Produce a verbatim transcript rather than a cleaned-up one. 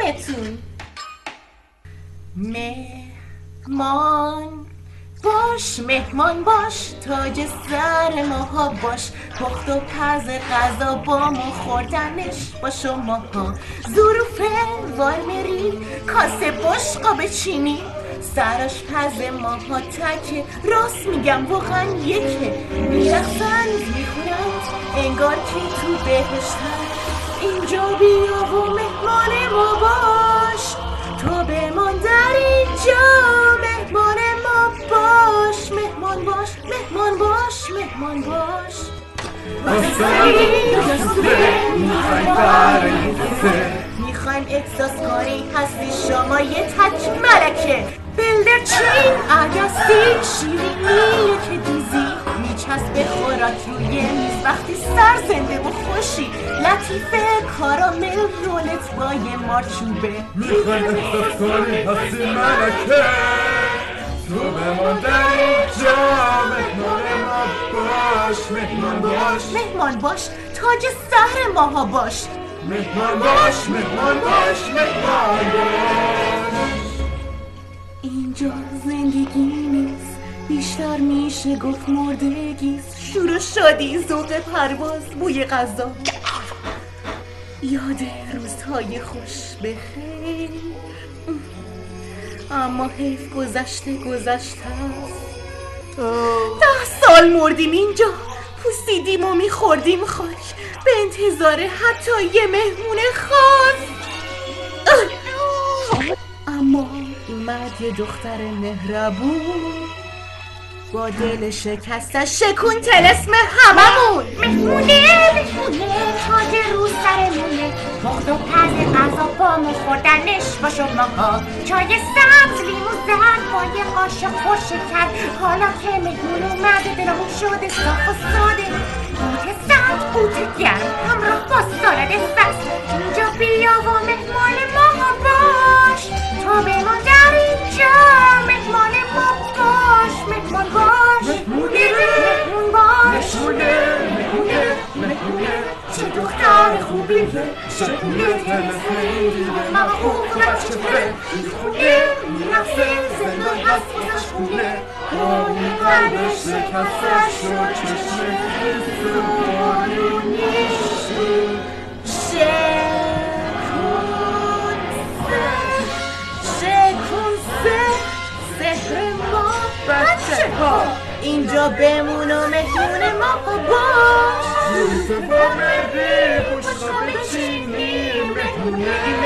مهمونتون. مهمان باش، مهمان باش، تاج سر ماها باش، پخت و پز غذا با ما خوردنش با شماها. ظروفه وارمری کاسه باش قاب چینی، سرش پز ماها تکه، راست میگم واقعا یکه. میرخصن میخونند انگار که تو بهشتن، اینجا بیا و مهمان ما باش، تو بمان در اینجا مهمان ما باش. مهمان باش، مهمان باش، مهمان باش. میخوایم احساس کاری هستی شما یه تک ملکه، بلدرچین عدستی شیرینیه که دیزی میچسبه خوراک روی میز وقتی سر زنده و خوشی، لطیفه کارامل رولت با یه مارچوبه. میخوایم احساس کاری هستی ملکه، تو بمان در اینجا مهمان ما باش. مهمان باش، مهمان باش، تاج سهر ماها باش. مهمان باش، مهمان باش، مهمان باش. اینجا زندگی نیست، بیشتر میشه گفت مردگیست. شور و شادی، ذوق پرواز، بوی غذا، یاد روزهای خوش بخیر. اما حیف گذشته گذشته است. ده سال مردیم اینجا، پوسیدیم و میخوردیم خاک به انتظار حتی یه مهمون خاص. اما اومد یه دختر مهربون با دل شکستش شکون طلسم هممون. مهمونه مهمونه تاج رو سرمونه، پخت و پز غذا با ما خوردنش با شماها، چای سبز لیمو زرد با یه قاشق پرشکر. حالا که مهمون اومده دلمون شده صاف و ساده، قوت سرد قوت گرم همراه با سالاد فصل. اینجا بیا و مهمان ما باش، تو بمان در اینجا مهمان ما باش. مهمان باش، مهمونه مهمون باش. مهمونه مهمونه مهمونه چه دختر خوبیه، شکونه تلسمه ماما خوب بچه بره، میخونه میرفته زندان هست بازش خونه، اون قلبش شکستش و چشم زبانونیشی. شکون سه شکون سه سحر ما بچه ها، اینجا بمون و مهمون ما باش. روز با مردی خوش خواب چینی، مهمونه